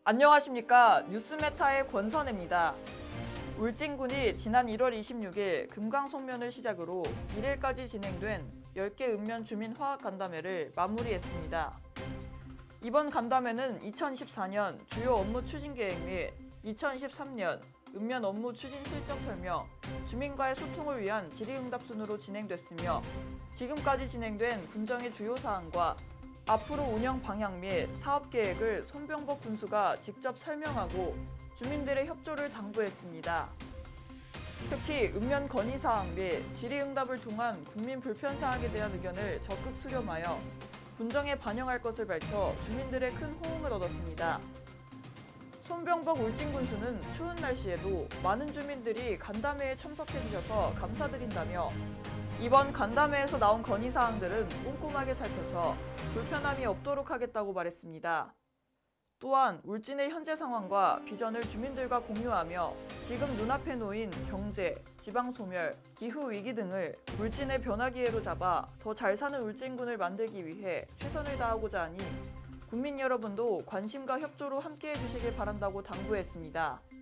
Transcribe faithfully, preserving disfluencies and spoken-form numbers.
안녕하십니까. 뉴스메타의 권선혜입니다. 울진군이 지난 일월 이십육일 금강송면을 시작으로 일일까지 진행된 열 개 읍면 주민 화합 간담회를 마무리했습니다. 이번 간담회는 이천이십사년 주요 업무 추진 계획 및 이천이십삼년 읍면 업무 추진 실적 설명, 주민과의 소통을 위한 질의응답 순으로 진행됐으며 지금까지 진행된 군정의 주요 사항과 앞으로 운영 방향 및 사업 계획을 손병복 군수가 직접 설명하고 주민들의 협조를 당부했습니다. 특히 읍면 건의사항 및 질의응답을 통한 국민 불편사항에 대한 의견을 적극 수렴하여 군정에 반영할 것을 밝혀 주민들의 큰 호응을 얻었습니다. 손병복 울진군수는 추운 날씨에도 많은 주민들이 간담회에 참석해 주셔서 감사드린다며 이번 간담회에서 나온 건의사항들은 꼼꼼하게 살펴서 불편함이 없도록 하겠다고 말했습니다. 또한 울진의 현재 상황과 비전을 주민들과 공유하며 지금 눈앞에 놓인 경제, 지방소멸, 기후위기 등을 울진의 변화기회로 잡아 더 잘 사는 울진군을 만들기 위해 최선을 다하고자 하니 국민 여러분도 관심과 협조로 함께해 주시길 바란다고 당부했습니다.